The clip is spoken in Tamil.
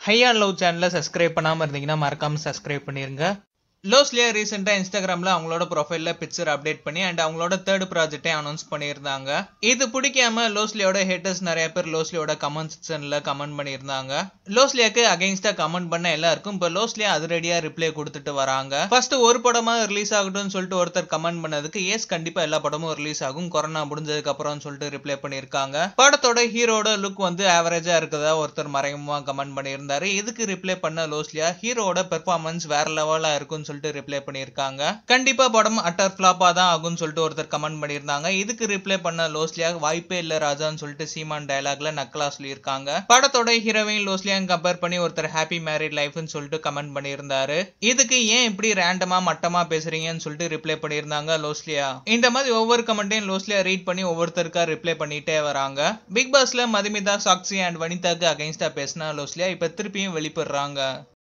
ஹை அண்ட் லவ் சேனலை சப்ஸ்கிரைப் பண்ணாமல் இருந்தீங்கன்னா மறக்காம சப்ஸ்கிரைப் பண்ணிருங்க. லோஸ்லியா ரீசெண்டாக இன்ஸ்டாகிராமில் அவங்களோட ப்ரொஃபைலில் பிக்சர் அப்டேட் பண்ணி அண்ட் அவங்களோட தேர்ட் ப்ராஜெக்டை அனௌன்ஸ் பண்ணியிருந்தாங்க. இது பிடிக்காம லோஸ்லியோட ஹேட்டர்ஸ் நிறைய பேர் லோஸ்லியோட கமெண்ட் செக்ஷனில் கமெண்ட் பண்ணியிருந்தாங்க. லோஸ்லியாக்கு அகைன்ஸ்டாக கமெண்ட் பண்ண எல்லாருக்கும் இப்போ லோஸ்லியா அதிரடியாக ரிப்ளை கொடுத்துட்டு வராங்க. ஃபர்ஸ்ட் ஒரு படமாக ரிலீஸ் ஆகட்டும்னு சொல்லிட்டு ஒருத்தர் கமெண்ட் பண்ணதுக்கு எஸ் கண்டிப்பாக எல்லா படமும் ரிலீஸ் ஆகும் கொரோனா முடிஞ்சதுக்கு அப்புறம் சொல்லிட்டு ரிப்ளை பண்ணியிருக்காங்க. படத்தோட ஹீரோட லுக் வந்து ஆவரேஜா இருக்கதா ஒருத்தர் மறைமுகமா கமெண்ட் பண்ணியிருந்தாரு. இதுக்கு ரிப்ளை பண்ண லோஸ்லியா ஹீரோட பெர்ஃபார்மன்ஸ் வேற லெவலா இருக்குன்னு சொல்லிட்டு ரிப்ளை பண்ணியிருக்காங்க. கண்டிப்பா படம் அட்டர் ஃபிளாப்பா தான் ஆகும்னு சொல்லிட்டு ஒருத்தர் கமெண்ட் பண்ணியிருந்தாங்க. இதுக்கு ரிப்ளை பண்ண லோஸ்லியா வாய்ப்பே இல்ல ராஜான்னு சொல்லிட்டு சீமான் டயலாக்ல நக்கலா சொல்லியிருக்காங்க. படத்தோட ஹீரோயின் லோஸ்லியா கம்பேர் பண்ணி ஒருத்தர் ஹாப்பி மேரிட் லைஃப்னு சொல்லிட்டு கமெண்ட் பண்ணியிருந்தாரு. இதுக்கு ஏன் இப்படி ரேண்டமா மட்டமா பேசுறீங்கன்னு சொல்லிட்டு ரிப்ளை பண்ணியிருந்தாங்க லோஸ்லியா. இந்த மாதிரி ஒவ்வொரு கமெண்ட்டையும் லோஸ்லியா ரீட் பண்ணி ஒவ்வொருத்தருக்கா ரிப்ளை பண்ணிட்டே வராங்க. பிக் பாஸ்ல மதுமிதா, சாக்ஷி அண்ட் வனிதாக்கு அகைன்ஸ்டா பேசின லோஸ்லியா இப்ப திருப்பியும் வெளிப்படுறாங்க.